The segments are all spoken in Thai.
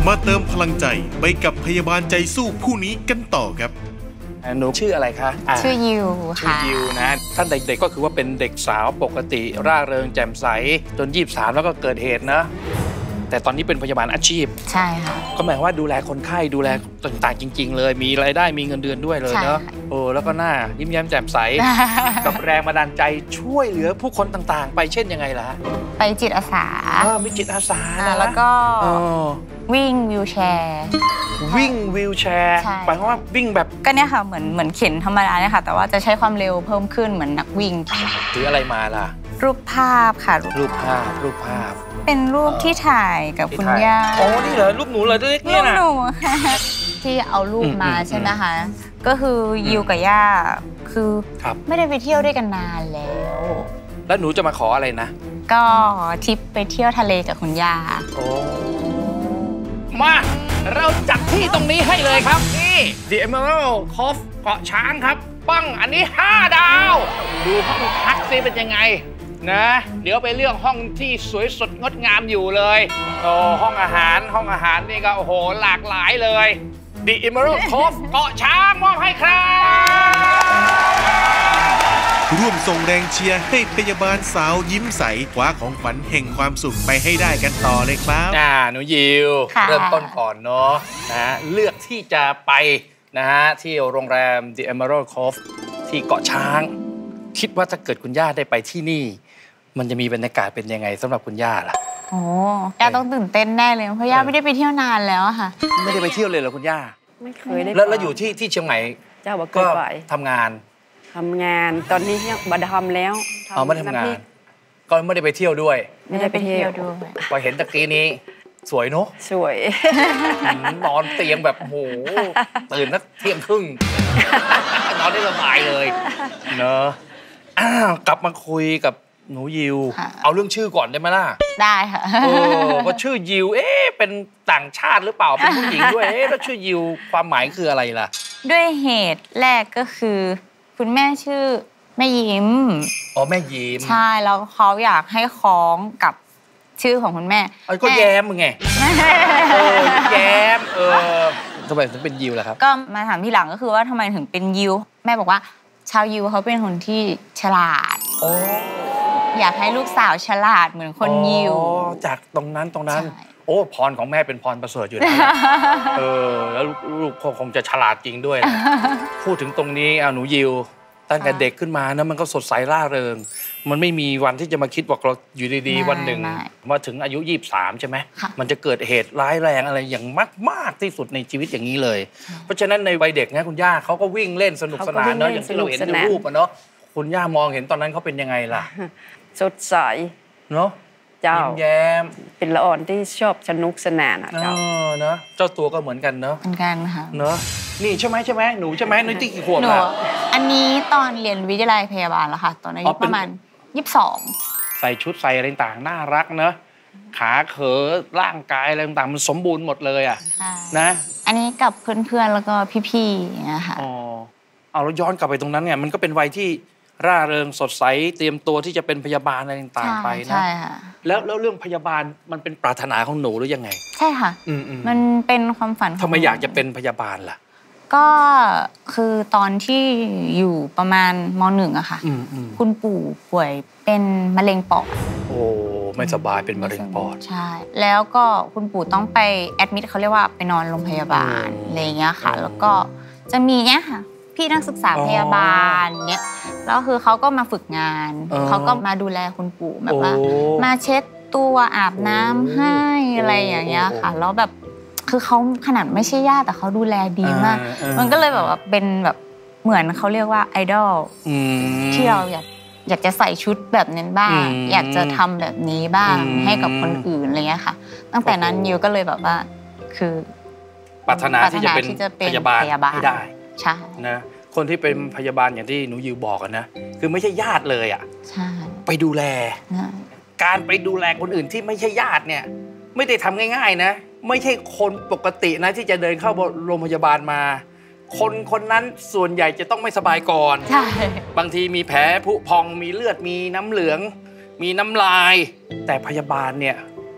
มาเติมพลังใจไปกับพยาบาลใจสู้ผู้นี้กันต่อครับหนูชื่ออะไรคะชื่อยิวค่ะยิวนะท่านเด็กๆก็คือว่าเป็นเด็กสาวปกติร่าเริงแจ่มใสจน23แล้วก็เกิดเหตุนะแต่ตอนนี้เป็นพยาบาลอาชีพใช่ค่ะก็หมายว่าดูแลคนไข้ดูแลต่างๆจริงๆเลยมีรายได้มีเงินเดือนด้วยเลยเนาะแล้วก็หน้ายิ้มแย้มแจ่มใสกับแรงบันดาลใจช่วยเหลือผู้คนต่างๆไปเช่นยังไงล่ะไปจิตอาสามีจิตอาสาแล้วก็วิ่งวีลแชร์หมายความว่าวิ่งแบบก็เนี่ยค่ะเหมือนเข็นธรรมดาเนี่ยค่ะแต่ว่าจะใช้ความเร็วเพิ่มขึ้นเหมือนนักวิ่งถืออะไรมาล่ะรูปภาพค่ะรูปภาพเป็นรูปที่ถ่ายกับคุณย่านี่เหรอรูปหนูเลยเล็กเนี่ยนะรูปหนูค่ะที่เอารูปมาใช่ไหมคะก็คือยิวกับย่าคือไม่ได้ไปเที่ยวด้วยกันนานแล้วหนูจะมาขออะไรนะก็ทริปไปเที่ยวทะเลกับคุณย่ามาเราจัดที่ตรงนี้ให้เลยครับนี่ The Emerald Cove เกาะช้างครับปังอันนี้5 ดาวดูห้องพักซิเป็นยังไงนะเดี๋ยวไปเลือกห้องที่สวยสดงดงามอยู่เลยห้องอาหารนี่ก็โอ้โหหลากหลายเลย The Emerald Cove เกาะช้างมอบให้ครับร่วมส่งแรงเชียร์ให้พยาบาลสาวยิ้มใสคว้าของขวัญแห่งความสุขไปให้ได้กันต่อเลยครับหนูยิวเริ่มต้นก่อนเนาะนะเลือกที่จะไปนะฮะที่โรงแรม The Emerald Cove ที่เกาะช้างคิดว่าถ้าเกิดคุณย่าได้ไปที่นี่มันจะมีบรรยากาศเป็นยังไงสำหรับคุณย่าล่ะย่าต้องตื่นเต้นแน่เลยเพราะย่าไม่ได้ไปเที่ยวนานแล้วค่ะไม่ได้ไปเที่ยวเลยเหรอคุณย่าไม่เคยได้แล้วอยู่ที่เชียงใหม่เจ้าบอกเคยไปทำงานตอนนี้ยังบัดทำแล้วไม่ทำงานก็ไม่ได้ไปเที่ยวด้วยไม่ได้ไปเที่ยวด้วยพอเห็นตะกี้นี้สวยเนาะสวยนอนเตียงแบบโหตื่นนักเที่ยงครึ่งนอนได้สบายเลยเนอะกลับมาคุยกับหนูยิวเอาเรื่องชื่อก่อนได้ไหมล่ะได้ค่ะว่าชื่อยิวเป็นต่างชาติหรือเปล่าเป็นผู้หญิงด้วยแล้วชื่อยิวความหมายคืออะไรล่ะด้วยเหตุแรกก็คือคุณแม่ชื่อแม่ยิ้มแม่ยิ้มใช่แล้วเขาอยากให้คล้องกับชื่อของคุณแม่ก็แย้มมึงไงแย้มทำไมถึงเป็นยิวล่ะครับก็มาถามทีหลังก็คือว่าทำไมถึงเป็นยิวแม่บอกว่าชาวยิวเขาเป็นคนที่ฉลาดอยากให้ลูกสาวฉลาดเหมือนคนยิวจากตรงนั้นพรของแม่เป็นพรประเสริฐอยู่แล้วแล้วลูกคงจะฉลาดจริงด้วยพูดถึงตรงนี้หนูยิวตั้งแต่เด็กขึ้นมานะมันก็สดใสร่าเริงมันไม่มีวันที่จะมาคิดว่าเราอยู่ดีๆวันหนึ่งมาถึงอายุ23ใช่ไหมมันจะเกิดเหตุร้ายแรงอะไรอย่างมากที่สุดในชีวิตอย่างนี้เลยเพราะฉะนั้นในวัยเด็กนะคุณย่าเขาก็วิ่งเล่นสนุกสนานเนาะอย่างที่เราเห็นในรูปเนาะคุณย่ามองเห็นตอนนั้นเขาเป็นยังไงล่ะสดใสเนาะเจ้าแย้มเป็นละอ่อนที่ชอบสนุกสนานเจ้าเนาะเจ้าตัวก็เหมือนกันเนาะเหมือนกันค่ะเนาะนี่ใช่ไหมหนูใช่ไหมนี่กี่ขวบล่ะอันนี้ตอนเรียนวิทยาลัยพยาบาลแล้วค่ะตอนอายุประมาณ22 ใส่ชุดใส่อะไรต่างน่ารักเนอะขาเขอร่างกายอะไรต่างมันสมบูรณ์หมดเลยนะอันนี้กับเพื่อนๆแล้วก็พี่ๆนะคะเอาแล้วย้อนกลับไปตรงนั้นเนี่ยมันก็เป็นวัยที่ร่าเริงสดใสเตรียมตัวที่จะเป็นพยาบาลอะไรต่างๆไปนะใช่ค่ะแล้วเรื่องพยาบาลมันเป็นปรารถนาของหนูหรือยังไงใช่ค่ะมันเป็นความฝันทำไมอยากจะเป็นพยาบาลล่ะก็คือตอนที่อยู่ประมาณม.1อะค่ะคุณปู่ป่วยเป็นมะเร็งปอดไม่สบายเป็นมะเร็งปอดใช่แล้วก็คุณปู่ต้องไปแอดมิทเขาเรียกว่าไปนอนโรงพยาบาลอะไรเงี้ยค่ะแล้วก็จะมีเนี้ยค่ะพี่นักศึกษาพยาบาลเนี้ยแล้วคือเขาก็มาฝึกงานเขาก็มาดูแลคุณปู่แบบว่ามาเช็ดตัวอาบน้ำให้อะไรอย่างเงี้ยค่ะแล้วแบบคือเขาขนาดไม่ใช่ญาติแต่เขาดูแลดีมากมันก็เลยแบบว่าเป็นแบบเหมือนเขาเรียกว่าไอดอลที่เราอยากจะใส่ชุดแบบนั้นบ้างอยากจะทำแบบนี้บ้างให้กับคนอื่นอะไรเงี้ยค่ะตั้งแต่นั้นยิวก็เลยแบบว่าคือปรารถนาที่จะเป็นพยาบาลให้ได้ใช่นะคนที่เป็นพยาบาลอย่างที่หนูยิวบอกนะคือไม่ใช่ญาติเลยใช่ไปดูแลการไปดูแลคนอื่นที่ไม่ใช่ญาติเนี่ยไม่ได้ทำง่ายๆนะไม่ใช่คนปกตินะที่จะเดินเข้าโรงพยาบาลมาคนนั้นส่วนใหญ่จะต้องไม่สบายก่อนใช่บางทีมีแผลผุพองมีเลือดมีน้ำเหลืองมีน้ำลายแต่พยาบาลเนี่ย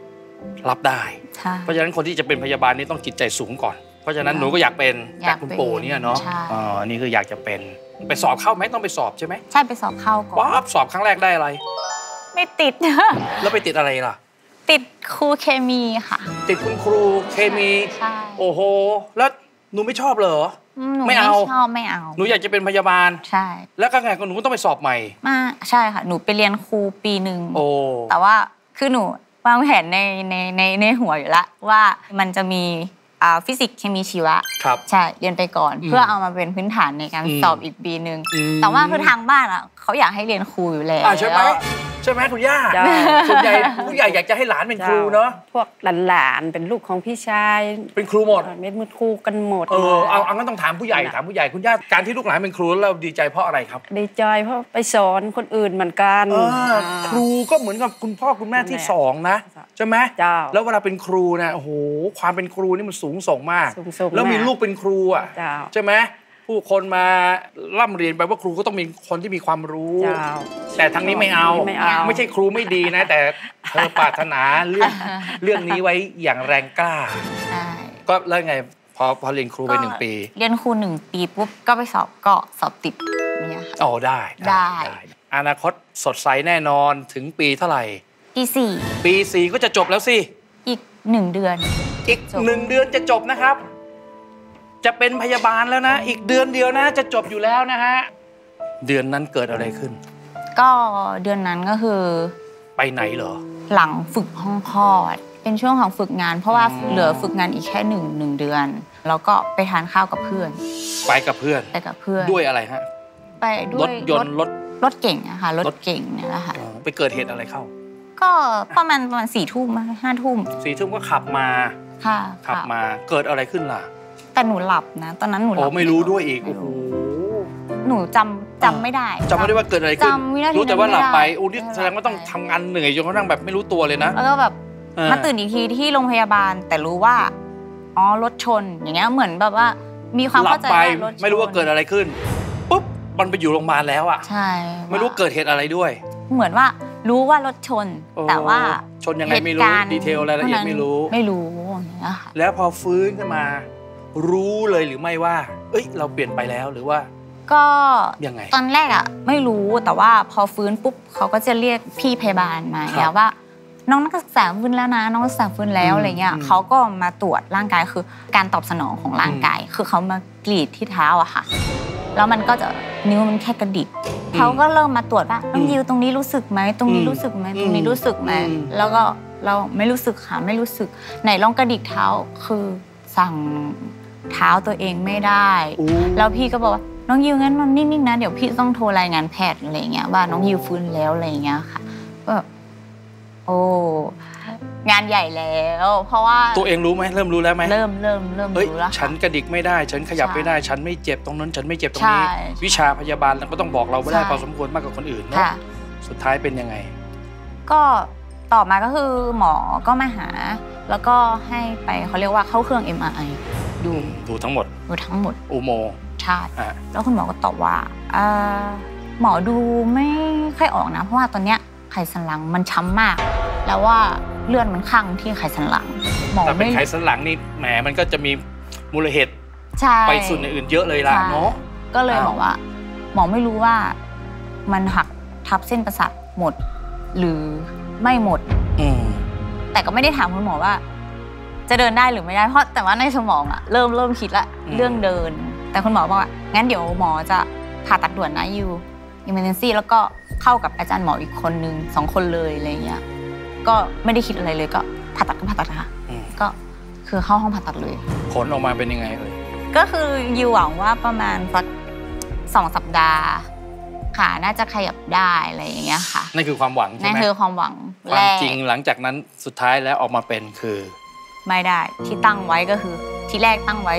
รับได้ใช่เพราะฉะนั้นคนที่จะเป็นพยาบาลนี่ต้องจิตใจสูงก่อน เพราะฉะนั้นหนูก็อยากเป็นจากคุณปู่เนี่ยเนาะใช่อันนี้คืออยากจะเป็นไปสอบเข้าไหมต้องไปสอบใช่ไหมใช่ไปสอบเข้าก่อนว้าวสอบครั้งแรกได้อะไรไม่ติดแล้วไปติดอะไรล่ะติดครูเคมีค่ะติดคุณครูเคมีใช่โอ้โหแล้วหนูไม่ชอบเหรอหนูไม่ไม่เอาชอบไม่เอาหนูอยากจะเป็นพยาบาลใช่แล้วก็ไงก็หนูก็ต้องไปสอบใหม่มาใช่ค่ะ หนูไปเรียนครูปีหนึ่งโอ้แต่ว่าคือหนูวางแผนในหัวอยู่แล้วว่ามันจะมีฟิสิกส์เคมีชีวะครับใช่เรียนไปก่อนอืมเพื่อเอามาเป็นพื้นฐานในการอืมสอบอีกปีหนึ่งอืมแต่ว่าคือทางบ้านอ่ะเขาอยากให้เรียนครูอยู่แล้วใช่ไหมใช่ไหมคุณย่าจ้าส่วนใหญ่ผู้ใหญ่อยากจะให้หลานเป็นครูเนาะพวกหลานๆเป็นลูกของพี่ชายเป็นครูหมดเม็ดมือครูกันหมดเอางั้นต้องถามผู้ใหญ่ถามผู้ใหญ่คุณย่าการที่ลูกหลานเป็นครูแล้วเราดีใจเพราะอะไรครับดีใจเพราะไปสอนคนอื่นเหมือนกันครูก็เหมือนกับคุณพ่อคุณแม่ที่สองนะใช่ไหมเจ้าแล้วเวลาเป็นครูนะโอ้โหความเป็นครูนี่มันสูงส่งมากสูงส่งแล้วมีมากลูกเป็นครูอ่ะเจ้าใช่ไหมผู้คนมาร่ำเรียนไปว่าครูก็ต้องมีคนที่มีความรู้เจ้าแต่ทางนี้ไม่เอาไม่เอาไม่ใช่ครูไม่ดีนะ แต่เธอปรารถนาเรื่องนี้ไว้อย่างแรงกล้าใช่ก็แล้วไงพอเรียนครูไป1 ปีเรียนครู1 ปีปุ๊บก็ไปสอบก็สอบติดเนี่ยค่ะอ๋อได้ได้อนาคตสดใสแน่นอนถึงปีเท่าไหร่ปีปี 4ก็จะจบแล้วสิ 4อีก1 เดือนอีกจบ 1 เดือนจะจบนะครับ จะเป็นพยาบาลแล้วนะ อีกเดือนเดียวนะจะจบอยู่แล้วนะฮะเดือนนั้นเกิดอะไรขึ้นก็เดือนนั้นก็คือไปไหนเหรอหลังฝึกห้องคลอด เป็นช่วงของฝึกงาน เพราะว่าอ๋อเหลือฝึกงานอีกแค่หนึ่งเดือน แล้วก็ไปทานข้าวกับเพื่อนไปกับเพื่อนไปกับเพื่อนด้วยอะไรฮะไปด้รวยถยนต์รถรถเก่งอะค่ะรถเก่งเนี่ยแหละค่ะไปเกิดเหตุอะไรเข้าก็ประมาณ4 ทุ่ม5 ทุ่ม 4 ทุ่มก็ขับมาค่ะขับมาเกิดอะไรขึ้นล่ะแต่หนูหลับนะ ตอนนั้นหนูหโอ้ลับไม่รู้ด้วยอีกไม่โอ้โหรู้หนูจำไม่ได้จำไม่ได้ว่าเกิดอะไรขึ้นจำวินาทีรู้แต่ว่าหลับไปนั้นไม่ได้โอ้นี่แสดงว่าต้องทำงานเหนื่อยจนกระทั่งแบบไม่รู้ตัวเลยนะแล้วก็แบบเออมาตื่นอีกทีที่โรงพยาบาล แต่รู้ว่าอ๋อรถชนอย่างเงี้ยเหมือนแบบว่ามีความหลัเข้าใจไปว่ารถชนไม่รู้ว่าเกิดอะไรขึ้นปุ๊บมันไปอยู่โรงพยาบาลแล้วอ่ะใช่ไม่รู้เกิดเหตุอะไรด้วยเหมือนว่ารู้ว่ารถชนโอ้แต่ว่าชนยังไงไม่รู้เหตุการณ์ดีเทลรายละเอียดไม่รู้ไม่รู้อย่างเงี้ยค่ะแล้วพอฟื้นขึ้นมา รู้เลยหรือไม่ว่า เอ้ยเราเปลี่ยนไปแล้วหรือว่าก็ยังไงตอนแรกอะไม่รู้แต่ว่าพอฟื้นปุ๊บเขาก็จะเรียกพี่พยาบาลมาครับแล้วว่า น้องนักศึกษาฟื้นแล้วนะน้องนักศึกษาฟื้นแล้วอืมอะไรเงี้ยอืมเขาก็มาตรวจร่างกายคือการตอบสนองของร่างกาย คือเขามากรีดที่เท้าอะค่ะ แล้วมันก็จะนิ้วมันแค่กระดิกเขาก็เริ่มมาตรวจว่าน้องยิวตรงนี้รู้สึกไหมตรงนี้รู้สึกไหมตรงนี้รู้สึกไหมแล้วก็เราไม่รู้สึกค่ะไม่รู้สึกไหนลองกระดิกเท้าคือสั่งเท้าตัวเองไม่ได้อู้แล้วพี่ก็บอกว่าน้องยิวงั้นมันนิ่งๆนะเดี๋ยวพี่ต้องโทรรายงานแพทย์อะไรเงี้ยว่าน้องยิวฟื้นแล้วอะไรเงี้ยค่ะก็แบบโอ้งานใหญ่แล้ว เพราะว่าตัวเองรู้ไหมเริ่มรู้แล้วไหมเริ่มเฮ้ยรู้แล้วฉันกระดิกไม่ได้ ฉันขยับใช่ไม่ได้ ฉันไม่เจ็บตรงนั้น ฉันไม่เจ็บตรงใช่นี้ใช่วิชาพยาบาลเราก็ต้องบอกเราไม่ได้ใช่พอสมควรมากกว่าคนอื่นเนาะค่ะสุดท้ายเป็นยังไงก็ต่อมาก็คือหมอก็มาหา แล้วก็ให้ไปเขาเรียกว่าเข้าเครื่อง MRI ดูทั้งหมดดูทั้งหมดอุโมงค์ใช่อ่ะแล้วคุณหมอก็ตอบว่าหมอดูไม่ค่อยออกนะ เพราะว่าตอนเนี้ยไขสันหลังมันช้ำมาก แล้วว่าเลือดมันคั่งที่ไขสันหลัง หมอแต่เป็นไม่ไขสันหลังนี่แหมมันก็จะมีมูลเหตุใช่ไปส่วนอื่นๆเยอะเลยล่ะใช่เนาะก็เลยอ้าวบอกว่า หมอไม่รู้ว่ามันหักทับเส้นประสาทหมด หรือไม่หมดอืมแต่ก็ไม่ได้ถามคุณหมอว่า จะเดินได้หรือไม่ได้เพราะแต่ว่าในสมองอะเริ่มคิดละเรื่องเดิน แต่คุณหมอบอกว่างั้นเดี๋ยวหมอจะผ่าตัดด่วนนะยูemergency แล้วก็เข้ากับอาจารย์หมออีกคนนึง2 คนเลยอะไรเงี้ยก็ไม่ได้คิดอะไรเลยก็ผ่าตัดก็ผ่าตัดค่ะอืมก็คือเข้าห้องผ่าตัดเลยผลออกมาเป็นยังไงเอ่ยก็คือยูหวังว่าประมาณสัก2 สัปดาห์ขาน่าจะขยับได้อะไรอย่างเงี้ยค่ะนั่นคือความหวังใช่นั่นไหมคือความหวังความแรกจริงหลังจากนั้นสุดท้ายแล้วออกมาเป็นคือไม่ได้ที่ตั้งไว้ก็คือที่แรกตั้งไว้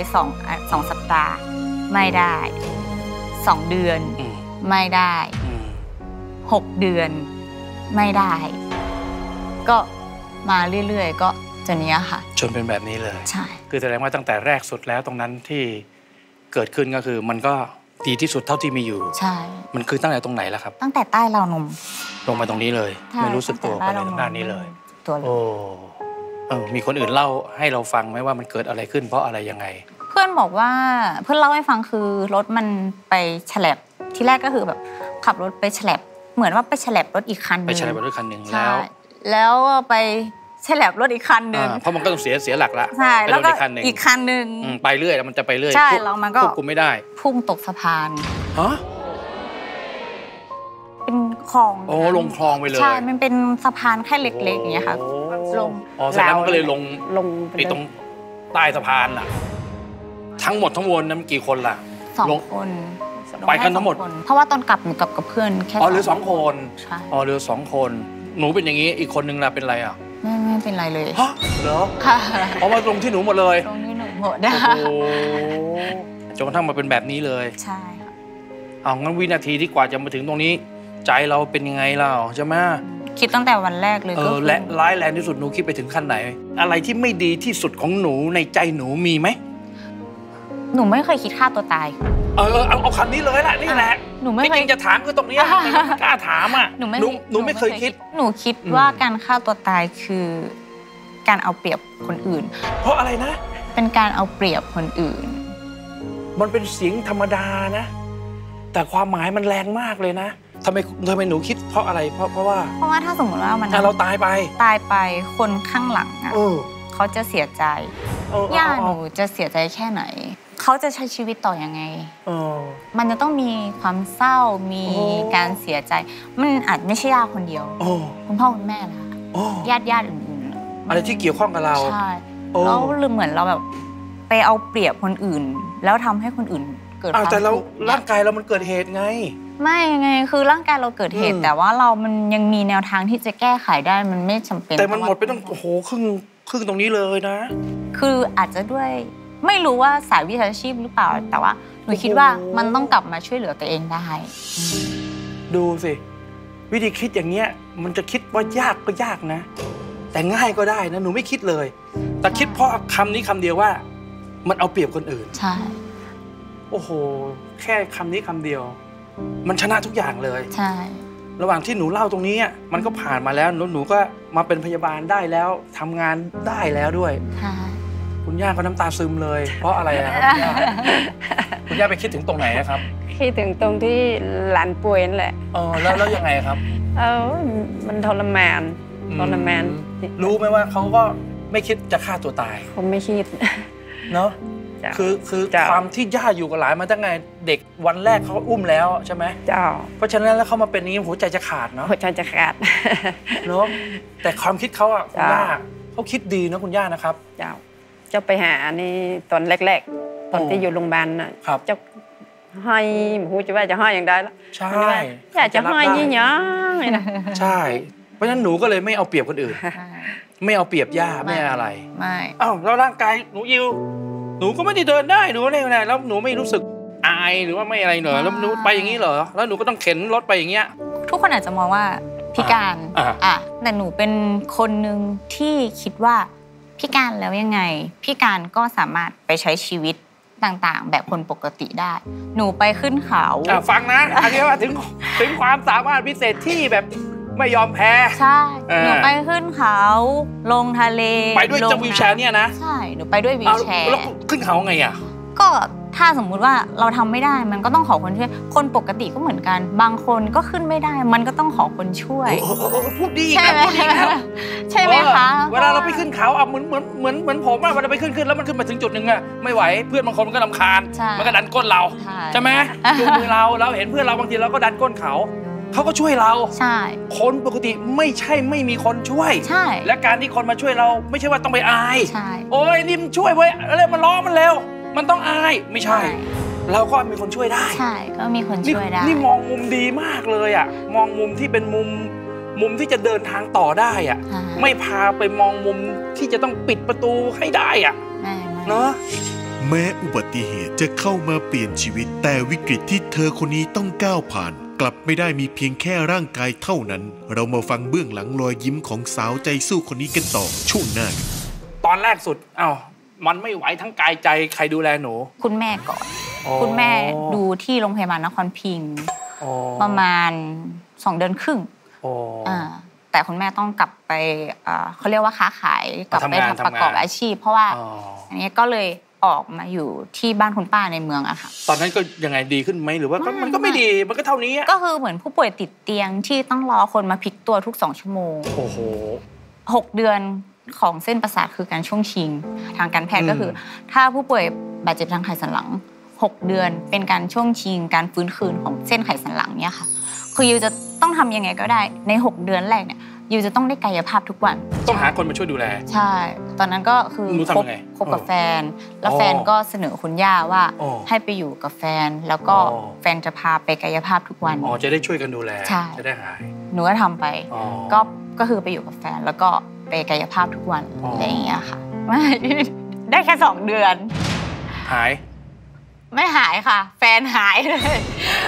2 สัปดาห์ไม่ได้ 2 เดือนอืมไม่ได้อืม 6 เดือนไม่ได้ ก็มาเรื่อยๆก็จนเนี้ยค่ะจนเป็นแบบนี้เลยใช่คือแสดงว่าตั้งแต่แรกสุดแล้วตรงนั้นที่เกิดขึ้นก็คือมันก็ดีที่สุดเท่าที่มีอยู่ใช่มันคือตั้งแต่ตรงไหนล่ะครับตั้งแต่ใต้ราวนมลงมาตรงนี้เลยใช่ไม่รู้สึกตัวไปตั้งในแต่ทางด้านนี้เลยตัวเลยโอ้มีคนอื่นเล่าให้เราฟังไหมว่ามันเกิดอะไรขึ้นเพราะอะไรยังไงเพื่อนบอกว่าเพื่อนเล่าให้ฟังคือรถมันไปฉลับที่แรกก็คือแบบขับรถไปฉลับเหมือนว่าไปฉลับรถอีกคันนึงไปฉลับรถคันหนึ่งแล้วไปฉลับรถอีกคันนึงเพราะมันก็ต้องเสียหลักละใช่แล้วก็อีกคันนึงไปเรื่อยแล้วมันจะไปเรื่อยใช่แล้วมันก็ควบคุมไม่ได้พุ่งตกสะพานฮะเป็นคลองลงคลองไปเลยใช่มันเป็นสะพานแค่เล็กๆอย่างเงี้ยค่ะลงแสดงว่าก็เลยลงไปตรงใต้สะพานล่ะทั้งหมดทั้งมวลนั้นกี่คนล่ะ 2 คนไปกันทั้งหมดเพราะว่าตอนกลับหนูกลับกับเพื่อนแค่เหลือ2 คนใช่เหลือ2 คนหนูเป็นอย่างนี้อีกคนนึงล่ะเป็นอะไรอ่ะไม่เป็นไรเลยฮะเหรอค่ะเพราะว่าลงที่หนูหมดเลยลงที่หนูหมดได้จนกระทั่งมาเป็นแบบนี้เลยใช่ค่ะงั้นวินาทีที่กว่าจะมาถึงตรงนี้ใจเราเป็นยังไงเราใช่ไหมคิดตั้งแต่วันแรกเลยก็และร้ายแรงที่สุดหนูคิดไปถึงขั้นไหนอะไรที่ไม่ดีที่สุดของหนูในใจหนูมีไหมหนูไม่เคยคิดฆ่าตัวตายเอาคำนี้เลยแหละนี่แหละหนูไม่เคยจะถามคือตรงนี้ไม่กล้าถามอ่ะหนูไม่เคยคิดหนูคิดว่าการฆ่าตัวตายคือการเอาเปรียบคนอื่นเพราะอะไรนะเป็นการเอาเปรียบคนอื่นมันเป็นเสียงธรรมดานะแต่ความหมายมันแรงมากเลยนะทำไมหนูคิดเพราะอะไรเพราะว่าถ้าสมมติว่ามันเราตายไปคนข้างหลังอ่ะเขาจะเสียใจย่าหนูจะเสียใจแค่ไหนเขาจะใช้ชีวิตต่อยังไงมันจะต้องมีความเศร้ามีการเสียใจมันอาจไม่ใช่ย่าคนเดียวคุณพ่อคุณแม่ล่ะญาติอื่นๆอะไรที่เกี่ยวข้องกับเราใช่แล้วเหมือนเราแบบไปเอาเปรียบคนอื่นแล้วทำให้คนอื่นเกิดแต่เราร่างกายเรามันเกิดเหตุไงไม่ไงคือร่างกายเราเกิดเหตุแต่ว่ามันยังมีแนวทางที่จะแก้ไขได้มันไม่จำเป็นแต่มันหมดไปต้องครึ่งตรงนี้เลยนะคืออาจจะด้วยไม่รู้ว่าสายวิชาชีพหรือเปล่าแต่ว่าหนูคิดว่ามันต้องกลับมาช่วยเหลือตัวเองได้ดูสิวิธีคิดอย่างเงี้ยมันจะคิดว่ายากก็ยากนะแต่ง่ายก็ได้นะหนูไม่คิดเลยแต่คิดเพราะคำนี้คำเดียวว่ามันเอาเปรียบคนอื่นใช่โอ้โหแค่คำนี้คำเดียวมันชนะทุกอย่างเลยใช่ระหว่างที่หนูเล่าตรงนี้มันก็ผ่านมาแล้วหนูก็มาเป็นพยาบาลได้แล้วทำงานได้แล้วด้วยคุณย่าก็น้ำตาซึมเลยเพราะอะไรครับคุณย่าไปคิดถึงตรงไหนครับคิดถึงตรงที่หลานป่วยนั่นแหละแล้วยังไงครับมันทรมานรู้ไหมว่าเขาก็ไม่คิดจะฆ่าตัวตายผมไม่คิดเนาะคือความที่ย่าอยู่กับหลานมาตั้งไงเด็กวันแรกเขาอุ้มแล้วใช่ไหมเพราะฉะนั้นแล้วเขามาเป็นนี้หัวใจจะขาดเนาะหัวใจจะขาดเนาะแต่ความคิดเขาคุณย่าเขาคิดดีนะคุณย่านะครับเจ้าไปหานี่ตอนแรกๆตอนที่อยู่โรงพยาบาลน่ะเจ้าให้หูจะว่าจะให้อย่างใดละใช่อยากจะให้ยี่เนาะใช่เพราะฉะนั้นหนูก็เลยไม่เอาเปรียบคนอื่นไม่เอาเปรียบย่าไม่อะไรไม่แล้วร่างกายหนูยิวหนูก็ไม่ได้เดินได้หนูอะไรแล้วหนูไม่รู้สึกอายหรือว่าไม่อะไรเหรอแล้วหนูไปอย่างนี้เหรอแล้วหนูก็ต้องเข็นรถไปอย่างเงี้ยทุกคนอาจจะมองว่าพิการแต่หนูเป็นคนหนึ่งที่คิดว่าพิการแล้วยังไงพิการก็สามารถไปใช้ชีวิตต่างๆแบบคนปกติได้หนูไปขึ้นเขาฟังนะอันนี้ว่าถึงความสามารถพิเศษที่แบบไม่ยอมแพ้ใช่หนูไปขึ้นเขาลงทะเลไปด้วยจะวีลแชร์เนี่ยนะใช่หนูไปด้วยวีลแชร์แล้วขึ้นเขาไงอ่ะก็ถ้าสมมุติว่าเราทำไม่ได้มันก็ต้องขอคนช่วยคนปกติก็เหมือนกันบางคนก็ขึ้นไม่ได้มันก็ต้องขอคนช่วยพูดดีครับพูดดีครับใช่ไหมคะเวลาเราไปขึ้นเขาเหมือนผมเวลาไปขึ้นแล้วมันขึ้นมาถึงจุดนึงอะไม่ไหวเพื่อนบางคนมันก็รำคาญมันก็ดันก้นเราใช่ไหมจูงมือเราเห็นเพื่อนเราบางทีเราก็ดันก้นเขาก็ช่วยเราใช่คนปกติไม่ใช่ไม่มีคนช่วยใช่และการที่คนมาช่วยเราไม่ใช่ว่าต้องไปอายใช่โอ้ยนี่มันช่วยเว้ยอะไรมันล้อมันเร็วมันต้องอายไม่ใช่เราก็มีคนช่วยได้ใช่ก็มีคนช่วยได้นี่มองมุมดีมากเลยอ่ะมองมุมที่เป็นมุมที่จะเดินทางต่อได้อ่ะไม่พาไปมองมุมที่จะต้องปิดประตูให้ได้อ่ะเนาะแม้อุบัติเหตุจะเข้ามาเปลี่ยนชีวิตแต่วิกฤตที่เธอคนนี้ต้องก้าวผ่านกลับไม่ได้มีเพียงแค่ร่างกายเท่านั้นเรามาฟังเบื้องหลังรอยยิ้มของสาวใจสู้คนนี้กันต่อช่วงหน้าตอนแรกสุดมันไม่ไหวทั้งกายใจใครดูแลหนูคุณแม่ก่อนคุณแม่ดูที่โรงพยาบาลนครพิงค์ประมาณ2 เดือนครึ่งแต่คุณแม่ต้องกลับไปเขาเรียกว่าค้าขายกลับไปทำประกอบอาชีพเพราะว่าอันนี้ก็เลยออกมาอยู่ที่บ้านคุณป้าในเมืองอะค่ะตอนนั้นก็ยังไงดีขึ้นไหมหรือว่ามันก็ไม่ดีมันก็เท่านี้ก็คือเหมือนผู้ป่วยติดเตียงที่ต้องรอคนมาพลิกตัวทุก2 ชั่วโมงโอ้โห 6 เดือนของเส้นประสาทคือการช่วงชิงทางการแพทย์ก็คือถ้าผู้ป่วยบาดเจ็บทางไขสันหลัง6 เดือนเป็นการช่วงชิงการฟื้นคืนของเส้นไขสันหลังเนี่ยค่ะคือยูจะต้องทำยังไงก็ได้ใน6 เดือนแรกเนี่ยยูจะต้องได้กายภาพทุกวันต้องหาคนมาช่วยดูแลใช่ตอนนั้นก็คือคบกับแฟนแล้วแฟนก็เสนอคุณย่าว่าให้ไปอยู่กับแฟนแล้วก็แฟนจะพาไปกายภาพทุกวันจะได้ช่วยกันดูแลจะได้หายหนูก็ทำไปก็คือไปอยู่กับแฟนแล้วก็ไปกายภาพทุกวันอะไรอย่างเงี้ยค่ะไม่ได้แค่2 เดือนหายไม่หายค่ะแฟนหายเลย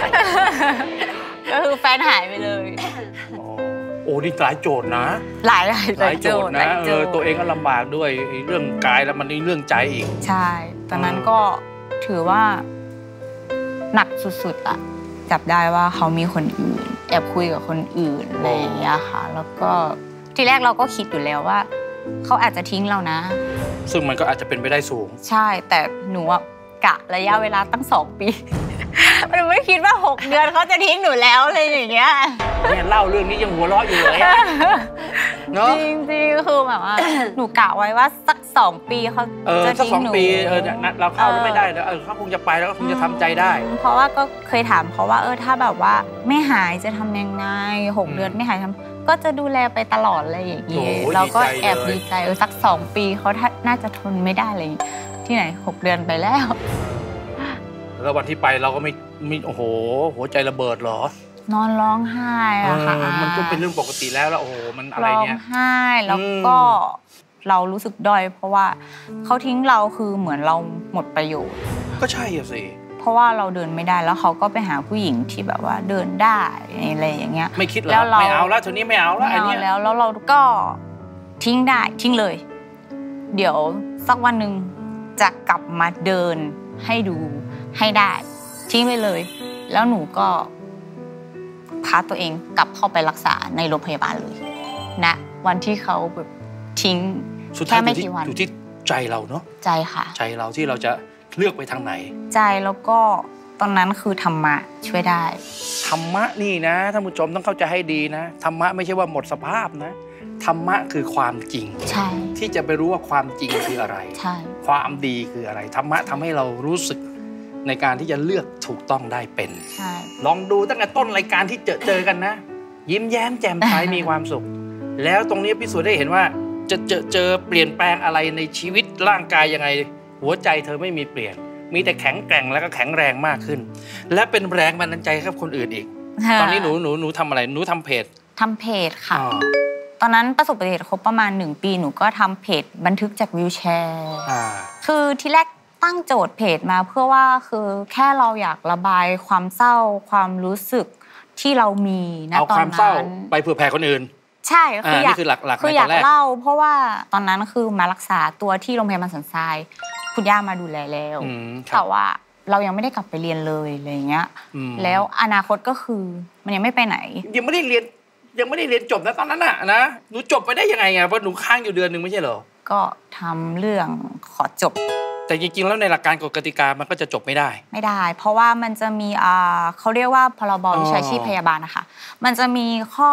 ก็คือแฟนหายไปเลยโอ้นี่หลายโจทย์นะหลายโจทย์นะตัวเองก็ลำบากด้วยเรื่องกายแล้วมันนี่เรื่องใจอีกใช่ตอนนั้นก็ถือว่าหนักสุดๆอะจับได้ว่าเขามีคนอื่นแอบคุยกับคนอื่นอะไรอย่างเงี้ยค่ะแล้วก็ทีแรกเราก็คิดอยู่แล้วว่าเขาอาจจะทิ้งเรานะซึ่งมันก็อาจจะเป็นไปได้สูงใช่แต่หนูกะระยะเวลาตั้ง2 ปีมันไม่คิดว่า6 เดือนเขาจะทิ้งหนูแล้วเลยอย่างเงี้ยเนี่ยเล่าเรื่องนี้ยังหัวเราะอยู่เลยเนาะจริงๆคือแบบว่าหนูกะไว้ว่าสัก2 ปีเขาจะทิ้งหนูสัก2 ปีเราเข้าแล้วไม่ได้แล้วเขาคงจะไปแล้วก็คงจะทำใจได้เพราะว่าก็เคยถามเขาว่าถ้าแบบว่าไม่หายจะทำยังไง6 เดือนไม่หายก็จะดูแลไปตลอดอะไรอย่างเงี้ยเราก็แอบดีใจสัก2 ปีเขาน่าจะทนไม่ได้เลยที่ไหน6 เดือนไปแล้วแล้ววันที่ไปเราก็ไม่โอ้โหหัวใจระเบิดเหรอนอนร้องไห้อะค่ะมันก็เป็นเรื่องปกติแล้วโอ้โหมันอะไรเนี่ยร้องไห้แล้วก็เรารู้สึกด้อยเพราะว่าเขาทิ้งเราคือเหมือนเราหมดประโยชน์ก็ใช่สิเพราะว่าเราเดินไม่ได้แล้วเขาก็ไปหาผู้หญิงที่แบบว่าเดินได้อะไรอย่างเงี้ยไม่คิดแล้วไม่เอาแล้วทีนี้ไม่เอาแล้วอันนี้แล้วเราก็ทิ้งได้ทิ้งเลยเดี๋ยวสักวันหนึ่งจะกลับมาเดินให้ดูให้ได้ทิ้งไปเลยแล้วหนูก็พาตัวเองกลับเข้าไปรักษาในโรงพยาบาลเลยนะวันที่เขาแบบทิ้งแค่ไม่กี่วันอยู่ที่ใจเราเนาะใจค่ะใจเราที่เราจะเลือกไปทางไหนใจแล้วก็ตอนนั้นคือธรรมะช่วยได้ธรรมะนี่นะท่านผู้ชมต้องเข้าใจให้ดีนะธรรมะไม่ใช่ว่าหมดสภาพนะธรรมะคือความจริงใช่ที่จะไปรู้ว่าความจริงคืออะไรใช่ความดีคืออะไรธรรมะทำให้เรารู้สึกในการที่จะเลือกถูกต้องได้เป็นใช่ลองดูตั้งแต่ต้นรายการที่เจอกันนะยิ้มแย้มแจ่มใสมีความสุขแล้วตรงนี้พิสูจน์ได้เห็นว่าจะเจอเปลี่ยนแปลงอะไรในชีวิตร่างกายยังไงหัวใจเธอไม่มีเปลี่ยนมีแต่แข็งแกร่งแล้วก็แข็งแรงมากขึ้นและเป็นแรงบันดาลใจให้คนอื่นอีกตอนนี้หนูทำอะไรหนูทำเพจค่ะตอนนั้นประสบอุบัติเหตุครบประมาณ1 ปีหนูก็ทำเพจบันทึกจากวีลแชร์คือที่แรกตั้งโจทย์เพจมาเพื่อว่าคือแค่เราอยากระบายความเศร้าความรู้สึกที่เรามีนะตอนนั้นเอาความเศร้าไปเผื่อแผ่คนอื่นใช่คืออยากหลักคืออยากเล่าเพราะว่าตอนนั้นคือมารักษาตัวที่โรงพยาบาลสันทรายคุณย่ามาดูแลแล้วแต่ว่าเรายังไม่ได้กลับไปเรียนเลยอะไรเงี้ยแล้วอนาคตก็คือมันยังไม่ไปไหนยังไม่ได้เรียนจบนะตอนนั้นน่ะนะหนูจบไปได้ยังไงเพราะหนูค้างอยู่เดือนนึงไม่ใช่เหรอก็ทำเรื่องขอจบแต่จริงๆแล้วในหลักการกฎกติกามันก็จะจบไม่ได้เพราะว่ามันจะมีเขาเรียกว่าพรบวิชาชีพพยาบาลนะคะมันจะมีข้อ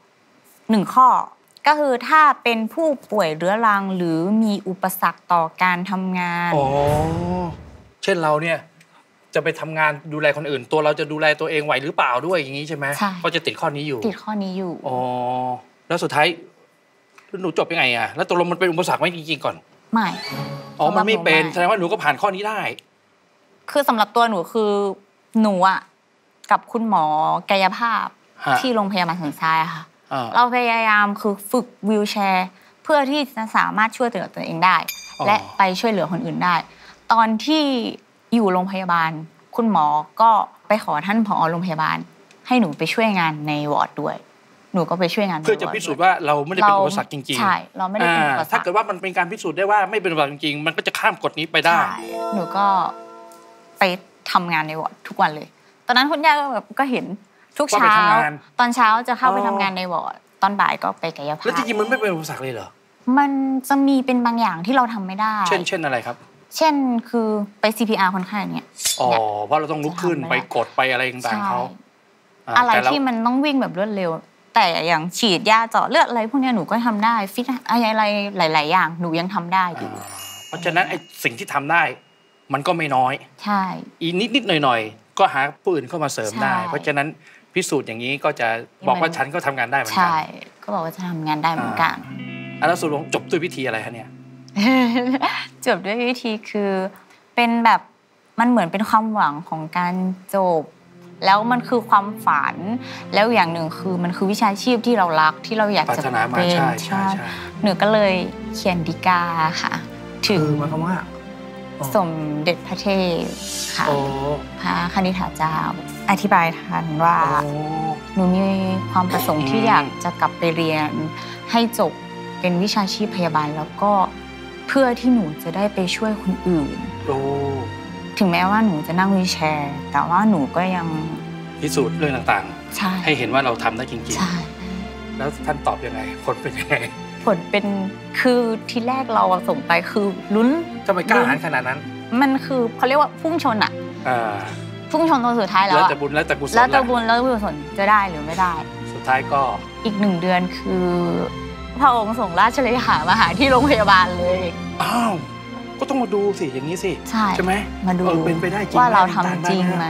1 ข้อก็คือถ้าเป็นผู้ป่วยเรื้อรังหรือมีอุปสรรคต่อการทำงานเช่นเราเนี่ยจะไปทำงานดูแลคนอื่นตัวเราจะดูแลตัวเองไหวหรือเปล่าด้วยอย่างนี้ใช่ไหมก็จะติดข้อนี้อยู่แล้วสุดท้ายหนูจบยังไงอะแล้วตกลงมันเป็นอุปสรรคไหมจริงๆก่อนไม่มันไม่เป็นแสดงว่าหนูก็ผ่านข้อนี้ได้คือสำหรับตัวหนูคือหนูอะกับคุณหมอกายภาพที่โรงพยาบาลสันทรายค่ะเราพยายามคือฝึกวีลแชร์เพื่อที่จะสามารถช่วยเหลือตัวเองได้และไปช่วยเหลือคนอื่นได้ตอนที่อยู่โรงพยาบาลคุณหมอก็ไปขอท่านผอ.โรงพยาบาลให้หนูไปช่วยงานในวอร์ดด้วยหนูก็ไปช่วยงานเพื่อจะพิสูจน์ว่าเราไม่ได้เป็นอุปสรรคจริงๆใช่เราไม่ได้เป็นอุปสรรคถ้าเกิดว่ามันเป็นการพิสูจน์ได้ว่าไม่เป็นอุปสรรคจริงๆมันก็จะข้ามกฎนี้ไปได้หนูก็ไปทำงานในวอร์ดทุกวันเลยตอนนั้นคุณย่าก็เห็นทุกเช้าตอนเช้าจะเข้าไปทำงานในวอร์ดตอนบ่ายก็ไปกายภาพแล้วจริงๆมันไม่เป็นอุปสรรคเลยเหรอมันจะมีเป็นบางอย่างที่เราทำไม่ได้เช่นอะไรครับเช่นคือไป CPR คนไข้เนี่ยอ๋อเพราะเราต้องลุกขึ้นไปกดไปอะไรต่างๆเขาอะไรที่มันต้องวิ่งแบบรวดเร็วแต่อย่างฉีดยาเจาะเลือดอะไรพวกนี้หนูก็ทำได้ฟิตอะไรหลายๆอย่างหนูยังทำได้อยู่เพราะฉะนั้นไอ้สิ่งที่ทำได้มันก็ไม่น้อยใช่อีนิดๆหน่อยๆก็หาผู้อื่นเข้ามาเสริมได้เพราะฉะนั้นพิสูจน์อย่างนี้ก็จะบอกว่าฉันก็ทำงานได้เหมือนกันใช่ก็บอกว่าจะทำงานได้เหมือนกันแล้วสุดลงจบด้วยวิธีอะไรคะเนี่ยจบด้วยวิธีคือเป็นแบบมันเหมือนเป็นความหวังของการจบแล้วมันคือความฝันแล้วอย่างหนึ่งคือมันคือวิชาชีพที่เรารักที่เราอยากจะเป็นใช่หนูก็เลยเขียนฎีกาค่ะถึงหมายความว่าสมเด็จพระเทพค่ะพระคณิษฐาเจ้าอธิบายทันว่าหนูมีความประสงค์ที่อยากจะกลับไปเรียนให้จบเป็นวิชาชีพพยาบาลแล้วก็เพื่อที่หนูจะได้ไปช่วยคนอื่นถึงแม้ว่าหนูจะนั่งวีลแชร์แต่ว่าหนูก็ยังพิสูจน์เรื่องต่างๆให้เห็นว่าเราทำได้จริงๆใช่แล้วท่านตอบยังไงผลเป็นยังไงผลเป็นคือทีแรกเราส่งไปคือลุ้นทำไมกล้าหาญขนาดนั้นมันคือเขาเรียกว่าพุ่งชนอ่ะพุ่งชนตอนสุดท้ายแล้วแล้วแต่บุญแล้วแต่กุศลแล้วแต่บุญแล้วกุศลจะได้หรือไม่ได้สุดท้ายก็อีก1 เดือนคือพระองค์ส่งราชเลขามาหาที่โรงพยาบาลเลยอ้าวก็ต้องมาดูสิอย่างนี้สิใช่ไหมมาดูเป็นไปได้จริงว่าเราทำจริงไหม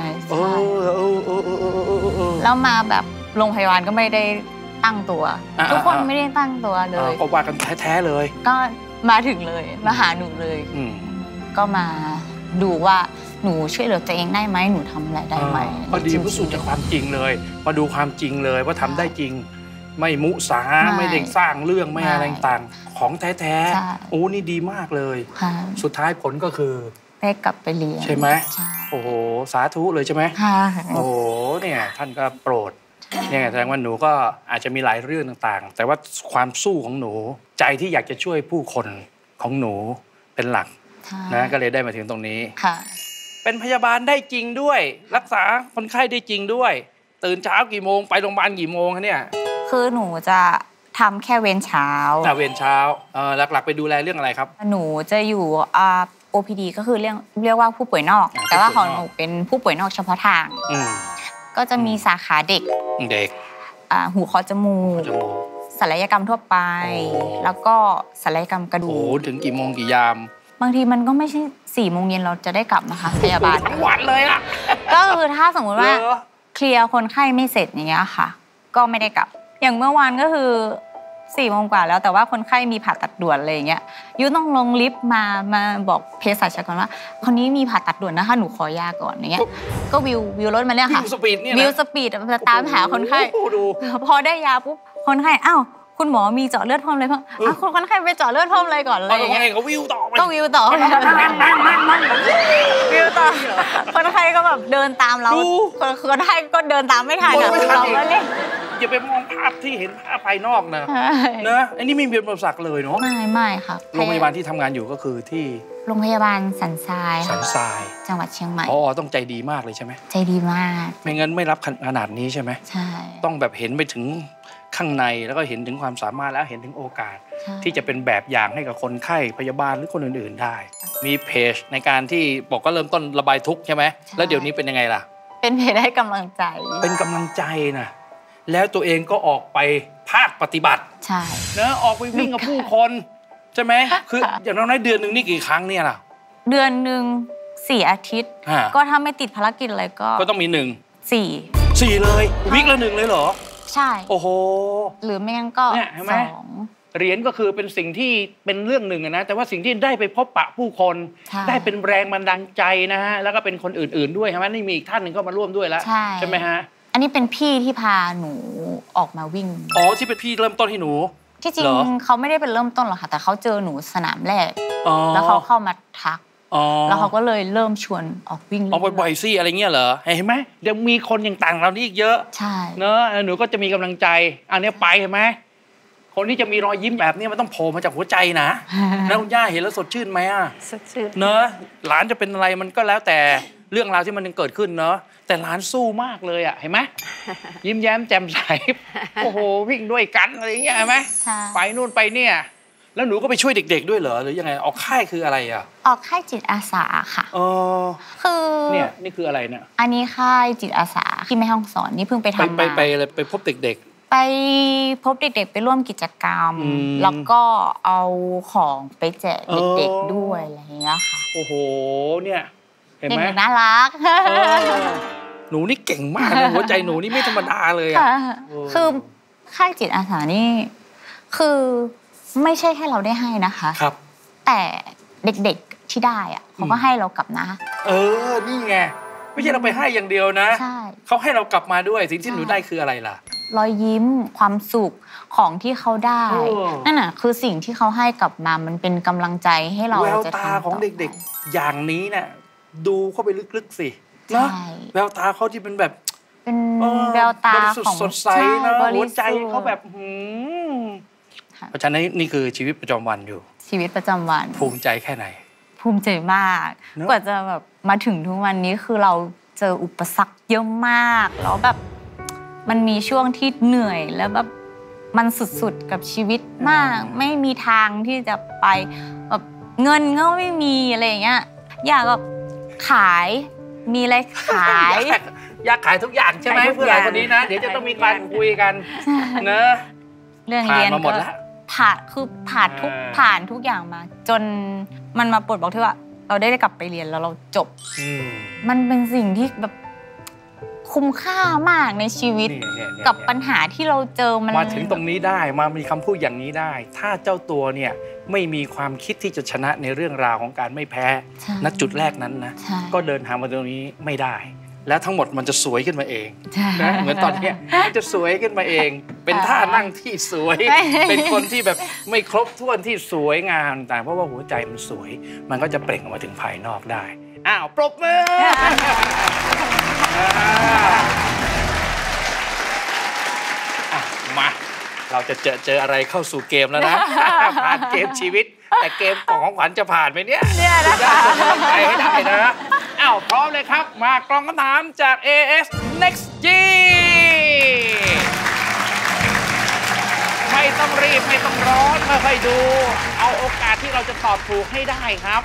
แล้วมาแบบโรงพยาบาลก็ไม่ได้ตั้งตัวทุกคนไม่ได้ตั้งตัวเลยก็ว่ากันแท้ๆเลยก็มาถึงเลยมาหาหนูเลยก็มาดูว่าหนูช่วยเหลือตัวเองได้ไหมหนูทำอะไรได้ไหมพอดีพิสูจน์จากความจริงเลยมาดูความจริงเลยว่าทำได้จริงไม่มุสาไม่เด็กสร้างเรื่องไม่อะไรต่างของแท้ๆโอ้นี่ดีมากเลยสุดท้ายผลก็คือได้กลับไปเรียนใช่ไหมโอ้โหสาธุเลยใช่ไหมโอ้โหเนี่ยท่านก็โปรดเนี่ยแสดงว่าหนูก็อาจจะมีหลายเรื่องต่างๆแต่ว่าความสู้ของหนูใจที่อยากจะช่วยผู้คนของหนูเป็นหลักนะก็เลยได้มาถึงตรงนี้เป็นพยาบาลได้จริงด้วยรักษาคนไข้ได้จริงด้วยตื่นเช้ากี่โมงไปโรงพยาบาลกี่โมงคะเนี่ยคือหนูจะทำแค่เวรเช้าเวรเช้าหลักๆไปดูแลเรื่องอะไรครับหนูจะอยู่OPD ก็คือเรียกว่าผู้ป่วยนอกแต่ว่าของหนูเป็นผู้ป่วยนอกเฉพาะทางก็จะมีสาขาเด็กหูคอจมูกศัลยกรรมทั่วไปแล้วก็ศัลยกรรมกระดูกโอ้ถึงกี่โมงกี่ยามบางทีมันก็ไม่ใช่4 โมงเย็นเราจะได้กลับนะคะพยาบาลทั้งวันเลยอะก็คือถ้าสมมติว่าเคลียร์คนไข้ไม่เสร็จอย่างเงี้ยค่ะก็ไม่ได้กลับอย่างเมื่อวานก็คือ4 โมงกว่าแล้วแต่ว่าคนไข้มีผ่าตัดด่วนอะไรอย่างเงี้ยยูต้องลงลิฟต์มาบอกเภสัชกรว่าคนนี้มีผ่าตัดด่วนนะคะหนูขอยาก่อนอย่างเงี้ยก็วิวรถมาเนี่ยค่ะวิวสปีดจะตามหาคนไข้พอได้ยาปุ๊บคนไข้อ้าวคุณหมอมีเจาะเลือดเพิ่มเลยเพิ่มคนไข้ไปเจาะเลือดเพิ่มเลยก่อนเลยอย่างเงี้ยก็วิวต่อวิวต่อคนไข้ก็แบบเดินตามเราคนไข้ก็เดินตามไม่ทันเราก็เล่นอย่าไปมองภาพที่เห็นภาพภายนอกนะอันนี้ไม่มีอุปสรรคเลยเนาะไม่ค่ะโรงพยาบาลที่ทำงานอยู่ก็คือที่โรงพยาบาลสันทรายจังหวัดเชียงใหม่ต้องใจดีมากเลยใช่ไหมใจดีมากไม่งั้นไม่รับขนาดนี้ใช่ไหมใช่ต้องแบบเห็นไปถึงข้างในแล้วก็เห็นถึงความสามารถแล้วเห็นถึงโอกาสที่จะเป็นแบบอย่างให้กับคนไข้พยาบาลหรือคนอื่นๆได้มีเพจในการที่บอกก็เริ่มต้นระบายทุกข์ใช่ไหมแล้วเดี๋ยวนี้เป็นยังไงล่ะเป็นเพจให้กำลังใจเป็นกำลังใจนะแล้วตัวเองก็ออกไปภาคปฏิบัติใช่นะออกไปวิ่งกับผู้คนใช่ไหมคืออย่างน้อยเดือนนึงนี่กี่ครั้งเนี่ยล่ะเดือนนึง4 อาทิตย์ก็ถ้าไม่ติดภารกิจอะไรก็ต้องมี 4 เลยวิกละ1เลยเหรอใช่โอ้โหหรือไม่งั้นก็ 2เหรียญก็คือเป็นสิ่งที่เป็นเรื่องหนึ่งนะแต่ว่าสิ่งที่ได้ไปพบปะผู้คนได้เป็นแรงบันดาลใจนะฮะแล้วก็เป็นคนอื่นๆด้วยใช่ไหมนี่มีอีกท่านหนึ่งก็มาร่วมด้วยแล้วใช่ไหมฮะอันนี้เป็นพี่ที่พาหนูออกมาวิ่งที่เป็นพี่เริ่มต้นให้หนูที่จริงเขาไม่ได้เป็นเริ่มต้นหรอกค่ะแต่เขาเจอหนูสนามแรกแล้วเขาเข้ามาทักแล้วเขาก็เลยเริ่มชวนออกวิ่งบ่อยๆสิอะไรเงี้ยเหรอเห็นไหมเดี๋ยวมีคนอย่างต่างเรานี่อีกเยอะใช่เนอะหนูก็จะมีกำลังใจอันนี้ไปเห็นไหมคนที่จะมีรอยยิ้มแบบนี้มันต้องโผล่มาจากหัวใจนะแล้วคุณย่าเห็นแล้วสดชื่นไหมสดชื่นเนอะหลานจะเป็นอะไรมันก็แล้วแต่เรื่องราวที่มันยังเกิดขึ้นเนาะแต่หลานสู้มากเลยอ่ะเห็นไหม ยิ้มแย้มแจ่มใสโอ้โหวิ่งด้วยกันอะไรอย่างเงี้ยเห็นไหมไปนู่นไปเนี่ยแล้วหนูก็ไปช่วยเด็กๆด้วยเหรอหรือยังไงออกค่ายคืออะไรอ่ะออกค่ายจิตอาสาค่ะคือเนี่ยนี่คืออะไรเนี่ยอันนี้ค่ายจิตอาสาที่แม่ฮ่องสอนนี่เพิ่งไปทำมาไปพบเด็กๆไปพบเด็กๆไปร่วมกิจกรรมแล้วก็เอาของไปแจกเด็กๆด้วยอะไรอย่างเงี้ยค่ะโอ้โหเนี่ยเห็นไหมน่ารักหนูนี่เก่งมากนะหัวใจหนูนี่ไม่ธรรมดาเลยอ่ะคือค่ายจิตอาสานี่คือไม่ใช่แค่เราได้ให้นะคะครับแต่เด็กๆที่ได้อ่ะเขาก็ให้เรากลับนะนี่ไงไม่ใช่เราไปให้อย่างเดียวนะเขาให้เรากลับมาด้วยสิ่งที่หนูได้คืออะไรล่ะรอยยิ้มความสุขของที่เขาได้นั่นน่ะคือสิ่งที่เขาให้กลับมามันเป็นกำลังใจให้เราจะทำแววตาของเด็กๆอย่างนี้น่ะดูเข้าไปลึกๆสินะแววตาเขาที่เป็นแบบเป็นแววตาของสดใสนะหัวใจเขาแบบเพราะฉะนั้นนี่คือชีวิตประจำวันอยู่ชีวิตประจำวันภูมิใจแค่ไหนภูมิใจมากกว่าจะแบบมาถึงทุกวันนี้คือเราเจออุปสรรคเยอะมากแล้วแบบมันมีช่วงที่เหนื่อยแล้วแบบมันสุดๆกับชีวิตมากไม่มีทางที่จะไปแบบเงินก็ไม่มีอะไรอย่างเงี้ยอยากแบบขายมีอะไรขายอยากขายทุกอย่างใช่ไหมเพื่อนคนนี้นะเดี๋ยวจะต้องมีการคุยกันเนอะเรื่องเรียนก็ผ่านทุกอย่างมาจนมันมาปลดบอกที่ว่าเราได้กลับไปเรียนแล้วเราจบมันเป็นสิ่งที่แบบคุ้มค่ามากในชีวิตกับปัญหาที่เราเจอมันมาถึงตรงนี้ได้มามีคำพูดอย่างนี้ได้ถ้าเจ้าตัวเนี่ยไม่มีความคิดที่จะชนะในเรื่องราวของการไม่แพ้ณจุดแรกนั้นนะก็เดินทางมาตรงนี้ไม่ได้แล้วทั้งหมดมันจะสวยขึ้นมาเองนะเหมือนตอนนี้มันจะสวยขึ้นมาเองเป็นท่านั่งที่สวยเป็นคนที่แบบไม่ครบถ้วนที่สวยงามแต่เพราะว่าหัวใจมันสวยมันก็จะเปล่งออกมาถึงภายนอกได้อ้าวปรบมือมาเราจะเจออะไรเข้าสู่เกมแล้วนะผ่านเกมชีวิตแต่เกมของขวัญจะผ่านไหมเนี่ยนะคะใจให้ได้นะอ้าวพร้อมเลยครับมากล่องคำถามจาก AS Next G ไม่ต้องรีบไม่ต้องร้อนค่อยๆดูเอาโอกาสที่เราจะตอบถูกให้ได้ครับ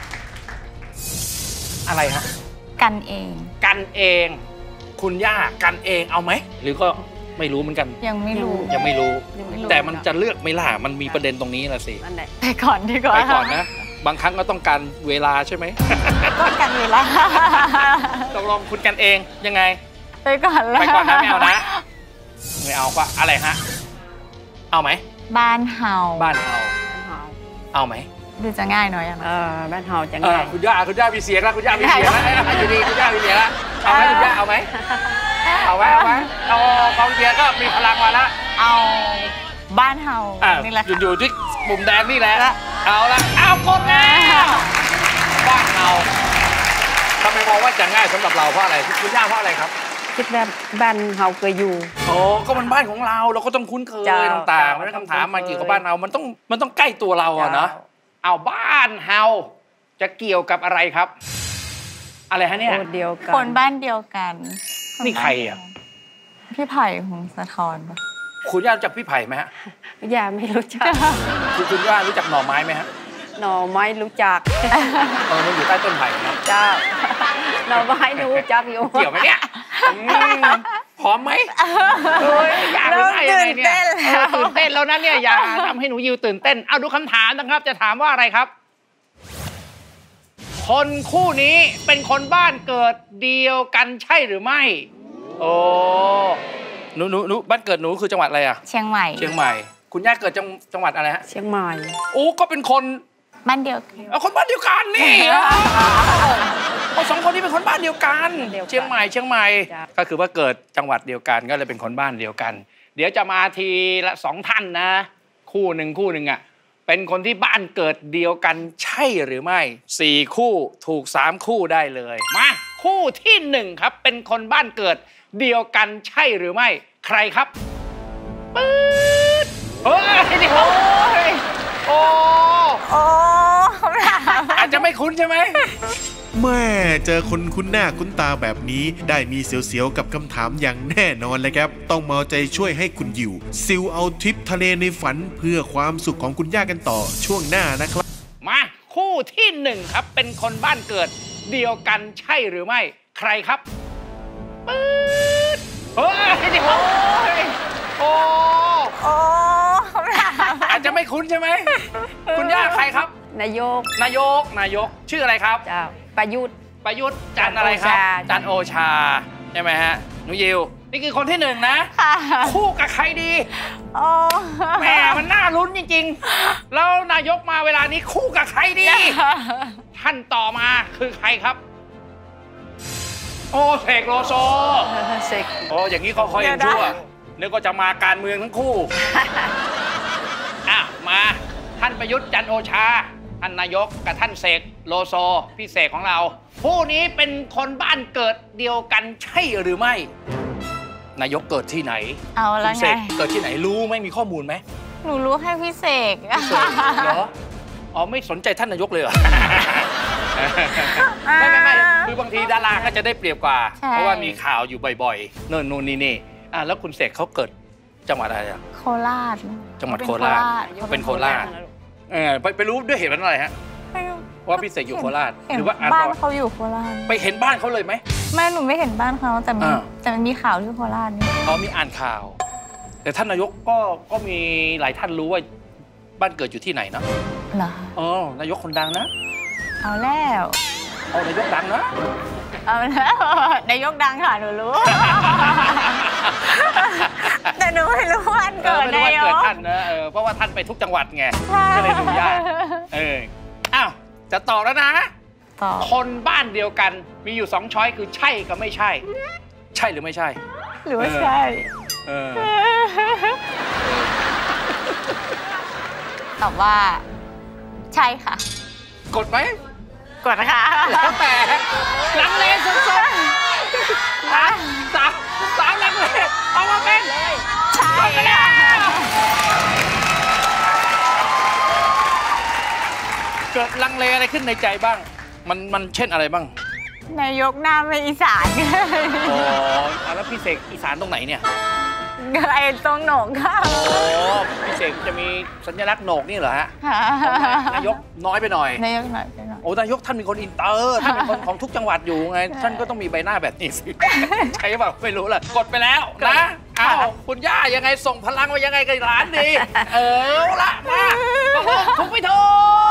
อะไรฮะกันเองคุณย่ากันเองเอาไหมหรือก็ไม่รู้เหมือนกันยังไม่รู้แต่มันจะเลือกไม่ล่ะมันมีประเด็นตรงนี้ละสิไปก่อนดีกว่าไปก่อนนะบางครั้งก็ต้องการเวลาใช่ไหมต้องการเวลาตกลงคุณกันเองยังไงไปก่อนแล้วไปก่อนนะไม่เอานะไม่เอาก็อะไรฮะเอาไหมบ้านเฮาเอาไหมดูจะง่ายหน่อยนะบ้านเฮาจะง่ายคุณย่ามีเสียงแล้วคุณย่ามีเสียงแล้วอยู่ดีคุณย่ามีเสียงแล้วเอาไหมคุณย่าเอาไหมเอากองเชียร์ก็มีพลังมาแล้วเอาบ้านเฮานี่แหละอยู่ที่ปุ่มแดงนี่แหละเอาละเอากดแล้วบ้านเฮาทำไมมองว่าจะง่ายสำหรับเราเพราะอะไรคุณย่าเพราะอะไรครับคิดว่าบ้านเฮาเคยอยู่ก็มันบ้านของเราก็ต้องคุ้นเคยต่างๆแล้วคำถามมาเกี่ยวกับบ้านเรามันต้องใกล้ตัวเราอะเนาะเอาบ้านเฮาจะเกี่ยวกับอะไรครับอะไรฮะเนี่ยคนบ้านเดียวกันนี่ใครอ่ะพี่ไผ่พงศธรปะคุณย่ารู้จักพี่ไผ่ไหมฮะย่าไม่รู้จักคุณย่ารู้จักหน่อไม้ไหมฮะหน่อไม้รู้จักมันอยู่ใต้ต้นไผ่นะเจ้าหน่อไม้รู้จักอยู่เกี่ยวไหมเนี่ยพร้อมไหมอยากรู้อะไรเนี่ยตื่นเต้นแล้วนะเนี่ยอย่าทำให้หนูยิวตื่นเต้นเอาดูคำถามนะครับจะถามว่าอะไรครับคนคู่นี้เป็นคนบ้านเกิดเดียวกันใช่หรือไม่โอ้หนูบ้านเกิดหนูคือจังหวัดอะไรอ่ะเชียงใหม่คุณย่าเกิดจังหวัดอะไรฮะเชียงใหม่โอ้ก็เป็นคนบ้านเดียวกันคนบ้านเดียวกันนี่สองคนนี้เป็นคนบ้านเดียวกันเชียงใหม่ก็คือว่าเกิดจังหวัดเดียวกันก็เลยเป็นคนบ้านเดียวกันเดี๋ยวจะมาทีละ2ท่านนะคู่หนึ่งอ่ะเป็นคนที่บ้านเกิดเดียวกันใช่หรือไม่4คู่ถูก3คู่ได้เลยมาคู่ที่1ครับเป็นคนบ้านเกิดเดียวกันใช่หรือไม่ใครครับปื๊ดโอ้อาจจะไม่คุ้นใช่ไหมแม่เจอคนคุ้นหน้าคุ้นตาแบบนี้ได้มีเสียวๆกับคำถามอย่างแน่นอนเลยครับต้องมาเอาใจช่วยให้คุณยิวซิลเอาทริปทะเลในฝันเพื่อความสุขของคุณย่ากันต่อช่วงหน้านะครับมาคู่ที่1ครับเป็นคนบ้านเกิดเดียวกันใช่หรือไม่ใครครับปื๊ดเฮ้ยเดี๋ยวโอ้อาจจะไม่คุ้นใช่ไหมคุณย่าใครครับนายกชื่ออะไรครับเจ้าประยุทธ์จันอะไรครับจันโอชาใช่ไหมฮะหนูยิวนี่คือคนที่1นะคู่กับใครดีแหมมันน่าลุ้นจริงๆแล้วนายกมาเวลานี้คู่กับใครดีท่านต่อมาคือใครครับโอ้เสกโลโซโอ้อย่างนี้เขาคอยยังชั่วนึกว่าจะมาการเมืองทั้งคู่มาท่านประยุทธ์จันทร์โอชาท่านนายกกับท่านเสกโลโซพี่เสกของเราผู้นี้เป็นคนบ้านเกิดเดียวกันใช่หรือไม่นายกเกิดที่ไหนเอาแล้วไงเกิดที่ไหนรู้ไหมมีข้อมูลไหมหนูรู้แค่พี่เสกเหรออ๋อไม่สนใจท่านนายกเลยเหรอไม่คือบางทีดาราก็จะได้เปรียบกว่าเพราะว่ามีข่าวอยู่บ่อยๆนู่นนี่แล้วคุณเสกเขาเกิดจังหวัดอะไรอะโคราชจังหวัดโคราชเป็นโคราชไปรู้ด้วยเหตุผลอะไรฮะว่าพี่เสกอยู่โคราชหรือว่าบ้านเขาอยู่โคราชไปเห็นบ้านเขาเลยไหมไม่หนูไม่เห็นบ้านเขาแต่มันมีข่าวที่โคราชนี่เขามีอ่านข่าวแต่ท่านนายกก็มีหลายท่านรู้ว่าบ้านเกิดอยู่ที่ไหนนะเหรอนายกคนดังนะเอาแล้วนายกดังนะเอาแล้วนายกดังค่ะหนูรู้แต่หนูไม่รู้วันเกิดนายกท่านนะเพราะว่าท่านไปทุกจังหวัดไงก็เลยดูยากอ้าวจะตอบแล้วนะคนบ้านเดียวกันมีอยู่2ช้อยคือใช่กับไม่ใช่ใช่หรือไม่ใช่หรือว่าใช่ตอบว่าใช่ค่ะกดไหมกดนะคะแล้วแต่ลังเลสุดๆสามลังเลเอามาเป็นใช่เกิดลังเลอะไรขึ้นในใจบ้างมันเช่นอะไรบ้างนายกหน้าไม่อีสานแล้วพี่เสกอีสานตรงไหนเนี่ยไอ้ตรงโหนกค่ะพี่เสกจะมีสัญลักษณ์โหนกนี่เหรอฮะนายกน้อยไปหน่อยนายกน้อยไปหน่อยนายกท่านเป็นคนอินเตอร์ท่านเป็นคนของทุกจังหวัดอยู่ไงท่านก็ต้องมีใบหน้าแบบนี้สิใช่ป่ะไม่รู้แหละกดไปแล้วนะคุณย่ายังไงส่งพลังมายังไงกับหลานดีละมาถูกไม่ถู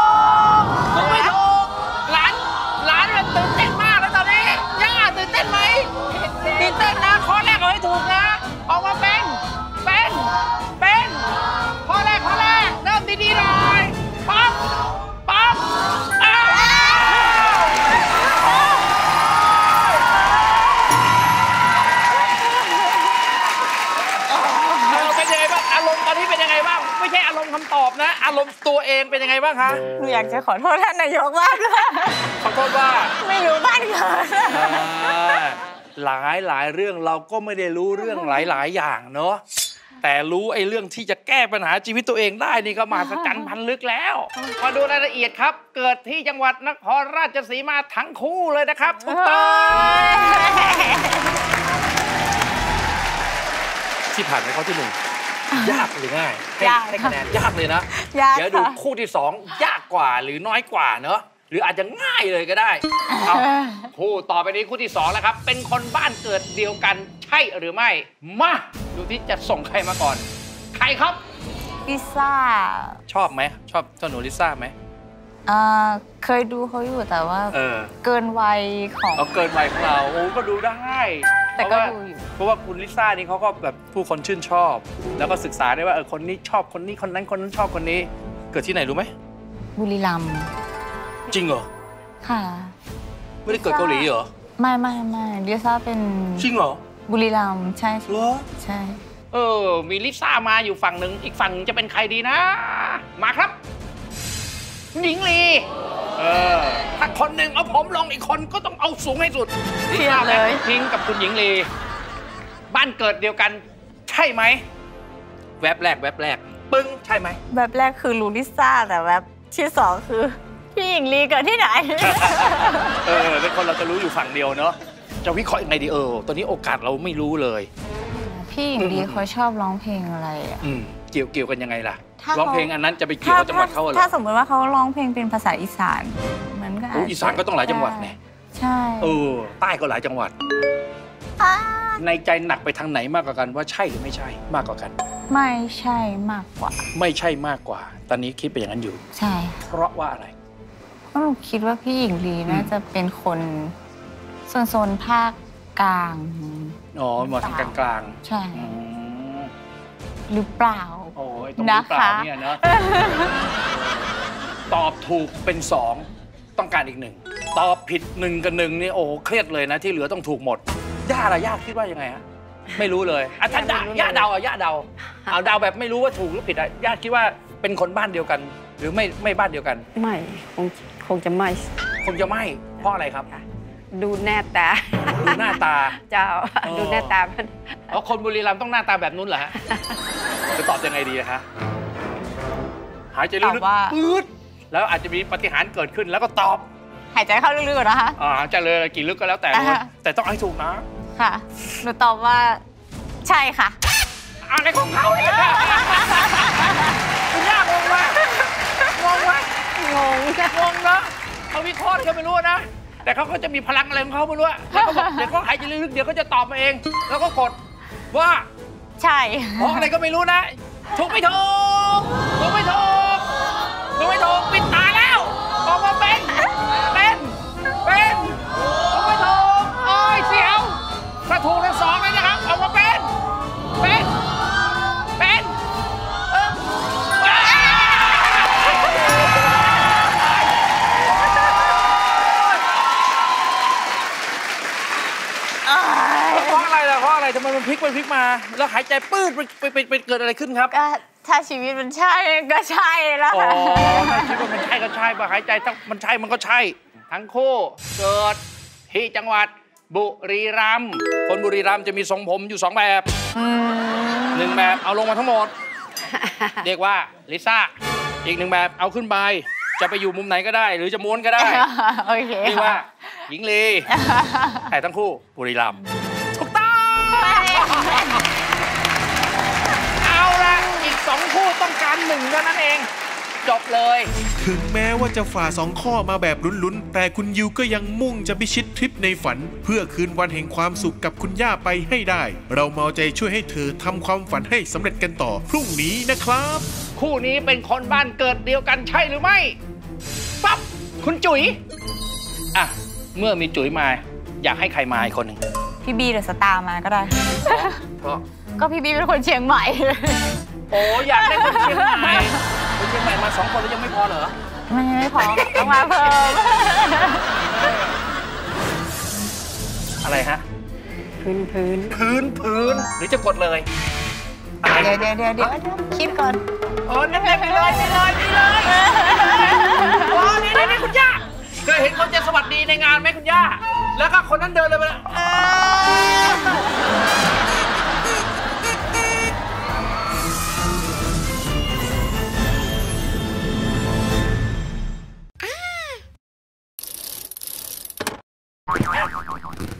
กหลานมันตื่นเต้นมากแล้วตอนนี้ย่าตื่นเต้นไหมตื่นเต้นนะข้อแรกเอาให้ถูกนะออกมาเป็นข้อแรกเริ่มดีๆหน่อยปั๊บเป็นยังไงบ้างอารมณ์ตอนนี้เป็นยังไงบ้างไม่ใช่อารมณ์คำตอบนะอารมณ์ตัวเองเป็นยังไงบ้างคะหนูอยากจะขอโทษท่านนายกมากขอโทษว่าไม่รู้บ้านเกิดหลายเรื่องเราก็ไม่ได้รู้เรื่องหลายอย่างเนาะแต่รู้ไอ้เรื่องที่จะแก้ปัญหาชีวิตตัวเองได้นี่ก็มหัศจรรย์พันลึกแล้วมาดูรายละเอียดครับเกิดที่จังหวัดนครราชสีมาทั้งคู่เลยนะครับถูกต้องที่ผ่านไปข้อที่1ยากหรือง่ายให้คะแนนยากเลยนะเดี๋ยวดูคู่ที่2ยากกว่าหรือน้อยกว่าเนอะหรืออาจจะง่ายเลยก็ได้คู่ต่อไปนี้คู่ที่2แล้วครับเป็นคนบ้านเกิดเดียวกันใช่หรือไม่มาดูที่จะส่งใครมาก่อนใครครับลิซ่าชอบไหมชอบเจ้าหนูลิซ่าไหมเคยดูเขาอยู่แต่ว่าเกินวัยของเกินวัยของเราก็ดูได้แต่ก็ดูอยู่เพราะว่าคุณลิซ่านี่เขาก็แบบผู้คนชื่นชอบแล้วก็ศึกษาได้ว่าคนนี้ชอบคนนี้คนนั้นชอบคนนี้เกิดที่ไหนรู้ไหมบุรีรัมย์จริงเหรอค่ะไม่ได้เกิดเกาหลีเหรอไม่ลิซ่าเป็นจริงเหรอบุรีรัมย์ใช่เหรอใช่มีลิซ่ามาอยู่ฝั่งหนึ่งอีกฝั่งจะเป็นใครดีนะมาครับหญิงลีถ้าคนหนึ่งเอาผมลงอีกคนก็ต้องเอาสูงให้สุดเทียบเลยพิงกับคุณหญิงลีบ้านเกิดเดียวกันใช่ไหมแวบแรกปึ้งใช่ไหมแวบแรกคือลูลิซ่าแต่แวบที่2คือพพี่หญิงลีเกิดที่ไหนเป็นคนเราจะรู้อยู่ฝั่งเดียวเนาะจะวิเคราะห์ยังไงดีตอนนี้โอกาสเราไม่รู้เลยพี่หญิงลีเขาชอบร้องเพลงอะไรอ่ะเกี่ยวกันยังไงล่ะร้องเพลงอันนั้นจะไปเกี่ยวกับจังหวัดเขาเหรอถ้าสมมติว่าเขาร้องเพลงเป็นภาษาอีสานมันก็อีสานก็ต้องหลายจังหวัดไงใช่ใต้ก็หลายจังหวัดในใจหนักไปทางไหนมากกว่ากันว่าใช่หรือไม่ใช่มากกว่ากันไม่ใช่มากกว่าไม่ใช่มากกว่าตอนนี้คิดไปอย่างนั้นอยู่ใช่เพราะว่าอะไรเพราะหนูคิดว่าพี่หญิงลีน่าจะเป็นคนโซนภาคกลางมาทางกลางใช่หรือเปล่าโอ้ยตรงนี้เปล่าเนี่ยเนาะตอบถูกเป็น2ต้องการอีก1ตอบผิด1กับ1นี่โอ้เครียดเลยนะที่เหลือต้องถูกหมดย่าล่ะย่าคิดว่ายังไงฮะไม่รู้เลยอาจารย์ย่าเดาย่าเดาเอาเดาแบบไม่รู้ว่าถูกหรือผิดย่าคิดว่าเป็นคนบ้านเดียวกันหรือไม่บ้านเดียวกันไม่คงจะไม่เพราะอะไรครับดูหน้าตาดูหน้าตาเจ้าดูหน้าตาคนบุรีรัมย์ต้องหน้าตาแบบนู้นเหรอฮะจะตอบยังไงดีคะหายใจลึกๆปื๊ดแล้วอาจจะมีปาฏิหาริย์เกิดขึ้นแล้วก็ตอบหายใจเข้าลึกๆก่อนนะคะหายใจเลยกี่ลึกก็แล้วแต่ต้องให้ถูกนะค่ะหนูตอบว่าใช่ค่ะอะไรของเขาเนี่ยยากงงไหมงงนะเขาวิเคราะห์เขาไม่รู้นะแต่เขาก็จะมีพลังอะไรของเขาไม่รู้แล้วก็บอกเดี๋ยวเขาหายใจลึกๆเดี๋ยวเขาจะตอบมาเองแล้วก็กดว่าใช่เพราะอะไรก็ไม่รู้นะถูกไม่ถูกปิดตาแล้วออกมาเป็นถูกไม่ถูกโอ้ยเสียวถ้าถูกทั้ง2เลยนะครับออกมาเป็นเพราะอะไรทำไมมันพลิกมาแล้วหายใจปื้ดไปเกิดอะไรขึ้นครับถ้าชีวิตมันใช่ก็ใช่แล้วค่ะถ้าชีวิตมันใช่ก็ใช่พอหายใจถ้ามันใช่มันก็ใช่ทั้งคู่เกิดที่จังหวัดบุรีรัมย์คนบุรีรัมย์จะมีทรงผมอยู่2แบบ1แบบเอาลงมาทั้งหมดเรียกว่าลิซ่าอีก1แบบเอาขึ้นไปจะไปอยู่มุมไหนก็ได้หรือจะม้วนก็ได้โอเคเรียกว่าหญิงลีแต่ทั้งคู่บุรีรัมย์ถูกต้องเอาละอีก2คู่ต้องการ1เท่านั้นเองจบเลยถึงแม้ว่าจะฝ่า2ข้อมาแบบลุ้นๆแต่คุณยิวก็ยังมุ่งจะพิชิตทริปในฝันเพื่อคืนวันแห่งความสุขกับคุณย่าไปให้ได้เรามาเอาใจช่วยให้เธอทำความฝันให้สำเร็จกันต่อพรุ่งนี้นะครับคู่นี้เป็นคนบ้านเกิดเดียวกันใช่หรือไม่ปั๊บคุณจุ๋ยเมื่อมีจุ๋ยมาอยากให้ใครมาอีกคนหนึ่งพี่บีหรือสตาร์มาก็ได้เพราะก็พี่บีเป็นคนเชียงใหม่โอ้อยากได้คนเชียงใหม่มา2คนแล้วยังไม่พอเหรอไม่พอต้องมาเพิ่มอะไรฮะพื้นหรือจะกดเลยเดี๋ยวคิดก่อนนี่เลยนี่คุณย่าเคยเห็นคนจะสวัสดีในงานไหมคุณย่าแล้วก็คนนั้นเดินเลยไปแล้ว